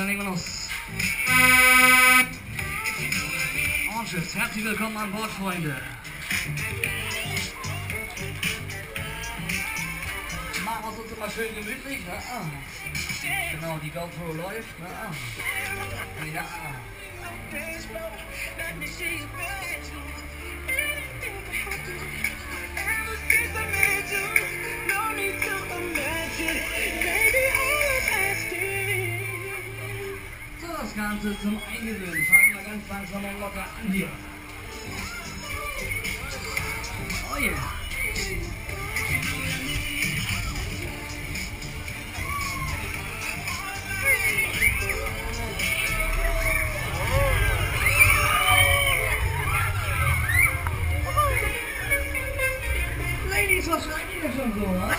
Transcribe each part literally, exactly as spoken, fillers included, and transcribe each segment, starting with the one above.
legen wir los. Oranges, herzlich willkommen an Bord, Freunde. Machen wir es uns immer schön gemütlich. Ja. Genau, die GoPro läuft. Ja. Ja. So, das Ganze zum Eingewöhnen. Fangen wir ganz langsam und locker an hier. Oh yeah. Ladies, was schreibt ihr schon so? Ne?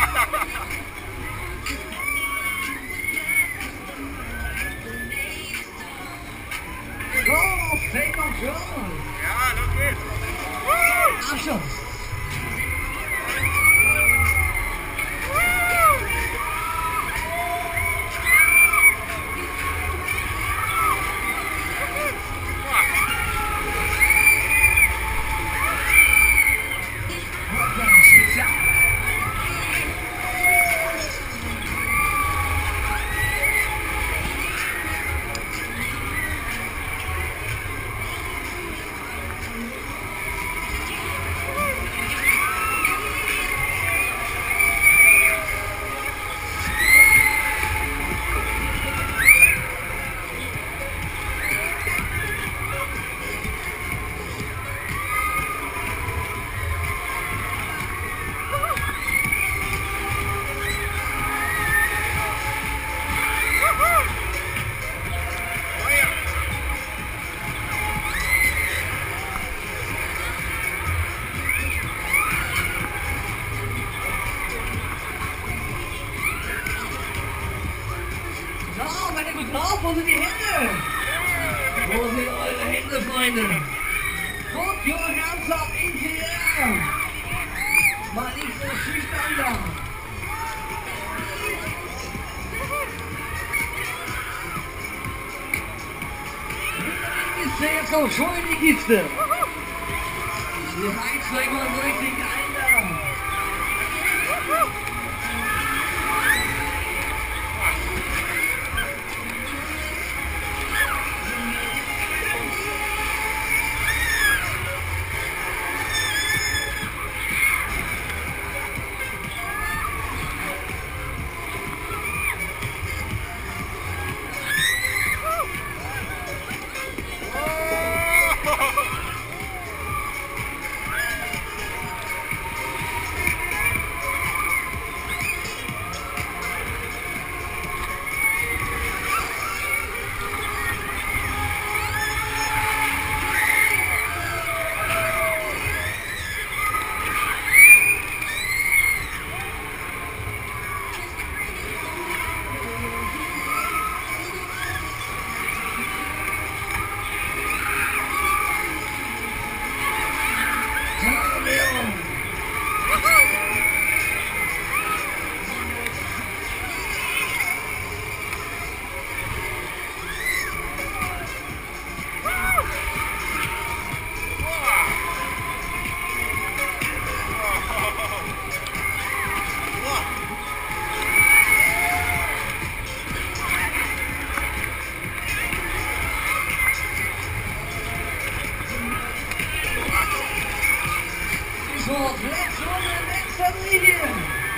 Oh, take control! Ja, los geht's! Abschluss! So, seid ihr gut drauf? Wo sind die Hände? Wo sind eure Hände, Freunde? Put your hands up in the air! Mal nicht so schüchtern da! In die Kiste, jetzt komm schon in die Kiste! Die Heizung mal so richtig ein da! So, let's run the next medium.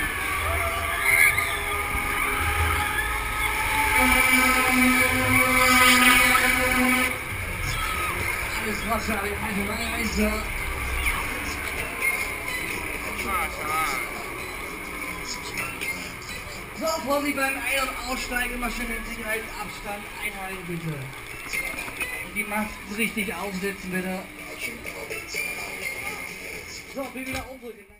Alles Wasser, also meine Meister. So, Vorsicht beim Ein- und Aussteigen, immer schön den Sicherheitsabstand einhalten, bitte. Und die Masken richtig aufsetzen, bitte. So, bin wieder umdrücken.